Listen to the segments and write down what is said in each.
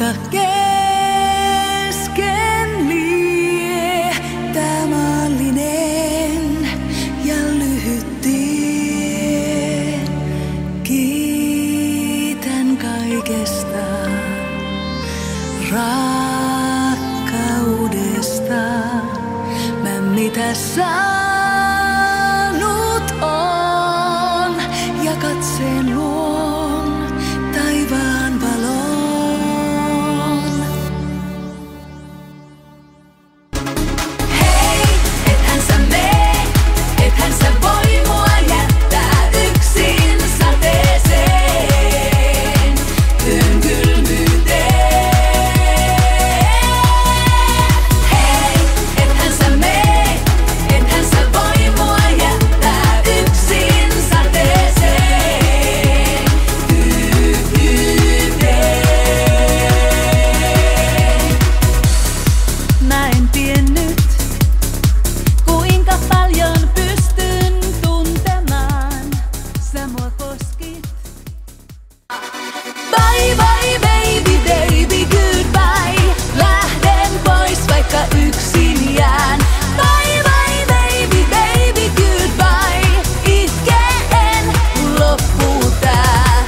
Vaikka kesken lie tää maallinen ja lyhyt tie, kiitän kaikesta rakkaudesta. Mä mitä saanut on ja katseen luon taivaan valoon. Hei, ethän sä mee, ethän sä voi mua jättää yksin sateeseen, yön kylmyyteen. Hei, ethän sä mee, ethän sä voi mua jättää yksin sateeseen, tyhjyyteen. Mä en tiennyt, kuinka paljon pystyn tuntemaan. Sä mua koskit. Bye bye baby, baby goodbye. Lähden pois vaikka yksin jään. Bye bye baby, baby goodbye. Itkeen kun loppuu tää.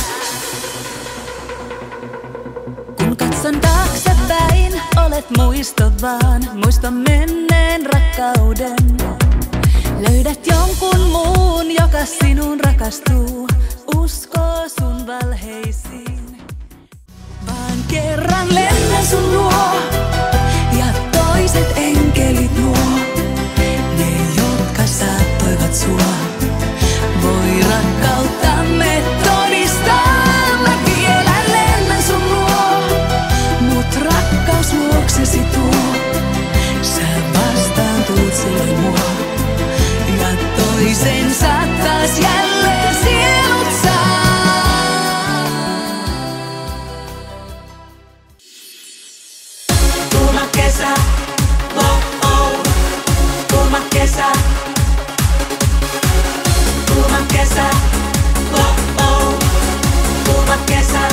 Kun katson taaksepäin, olet muisto vaan. Muista menneen rakkauden. Löydät jonkun muun, joka sinun rakastuu. Uskoo sun valheisiin. Vaan kerran lennän sun luo ja toiset enkelit nuo. Ne, jotka saattoivat sua, voi rakkauttamme todistaa. Mä vielä lennän sun luo, mut rakkaus luoksesi tuo. Sä vastaan tuut silloin mua ja toisen saattaas jälleen sielut saa. Kuuma kesä, oh oh. Kuuma kesä. Kuuma kesä, oh oh. Kuuma kesä.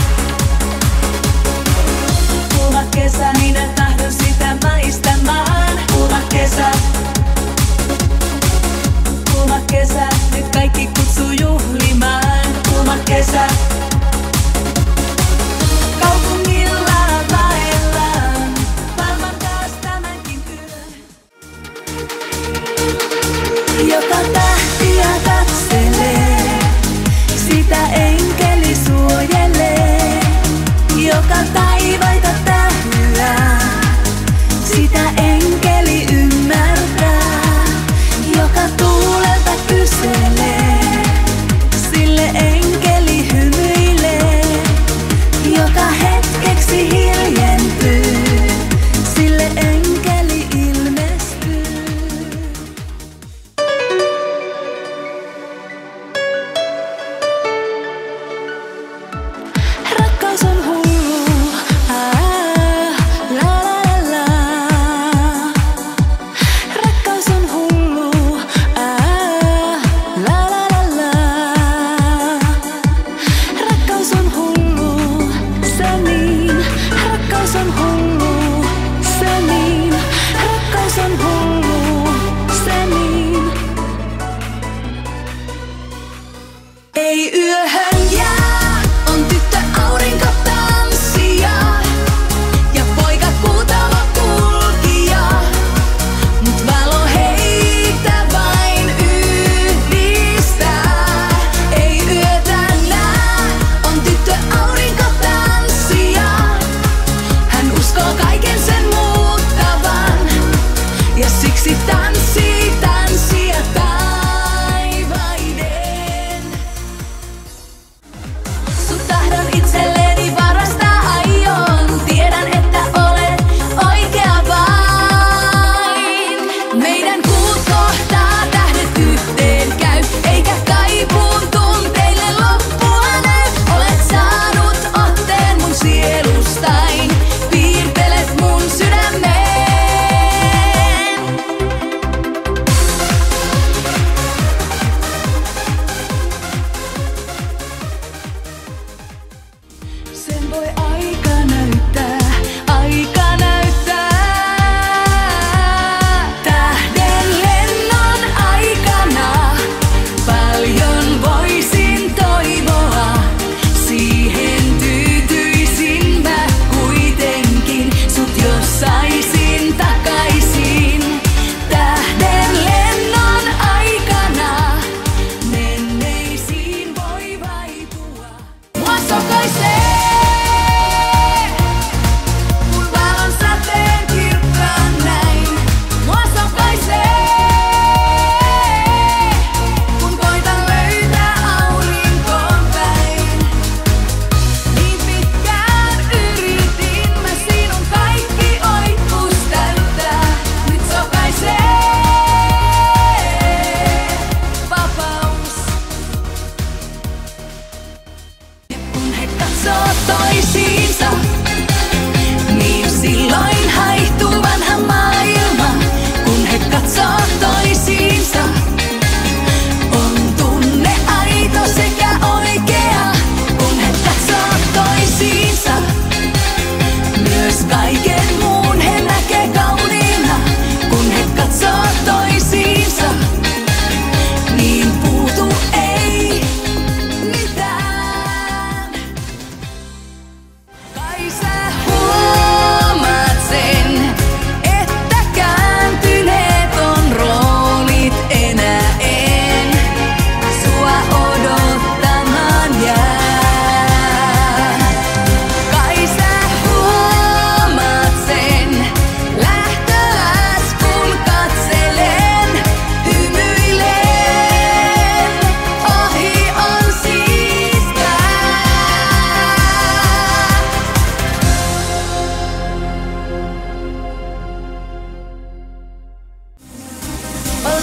Kuuma kesä, minä tahdon sitä maistamaan. Kuuma kesä. Kuuma kesä, nyt kaikki kutsuu juhlimaan. Kuuma kesä. Kaupungilla vaellaan, maailman taas tämänkin yön. Joka tähtiä katselee, sitä enkeli suojelee. Joka taivaita tähyää, sitä enkeli ymmärtää. Joka tuulelta kyselee, sille enkeli hymyilee. Joka hetkeksi hiljentyy, sille enkeli ilmestyy. Rakkaus on hullu,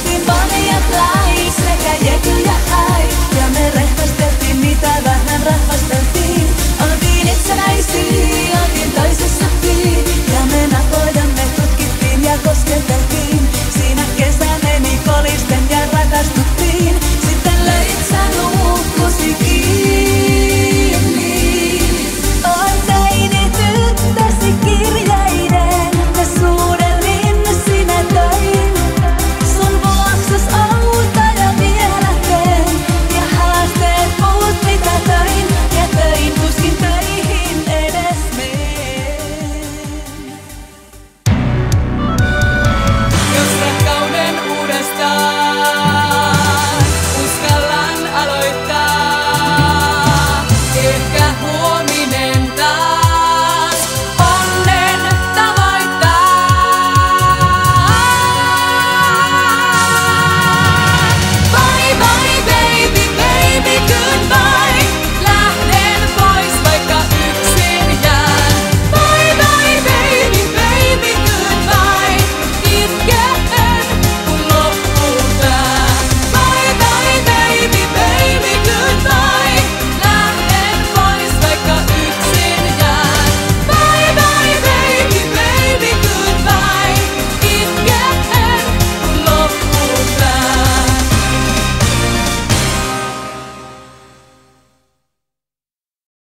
Otin paljon